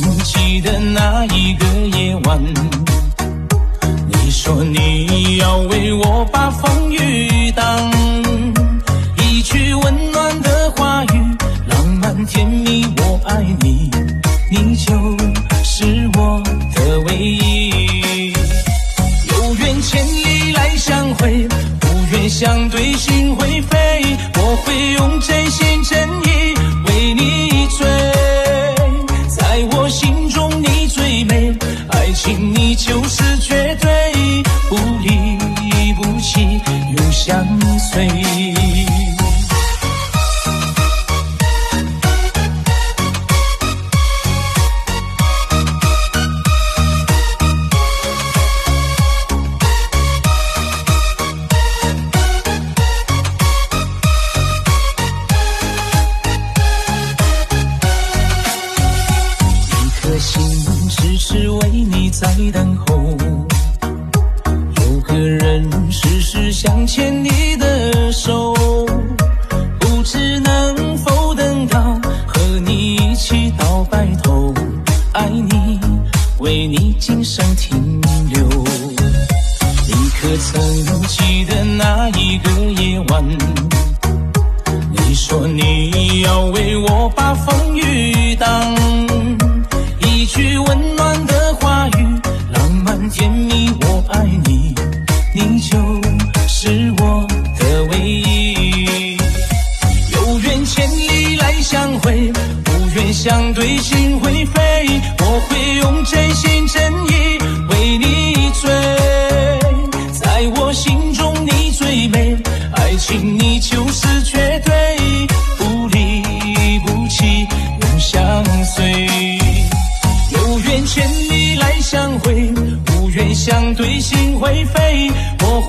记得那一个夜晚，你说你要为我把风雨挡，一句温暖的话语，浪漫甜蜜，我爱你，你就是我的唯一。有缘千里来相会，无缘相对心会飞，我会用真心真意为你追，在我心中你最美，爱情你就是绝对，不离不弃永相随。是为你在等候，有个人时时想牵你的手，不知能否等到和你一起到白头，爱你为你今生停留。你可曾记得那一个夜晚，你说你要为我把风雨挡，一句温暖的话语，浪漫甜蜜，我爱你，你就是我的唯一。有缘千里来相会，无缘相对心会飞，我会用真心真意为你追，在我心中你最美，爱情你就是绝对，不离不弃永相随。有缘千里来相会，无缘相对心会飞，我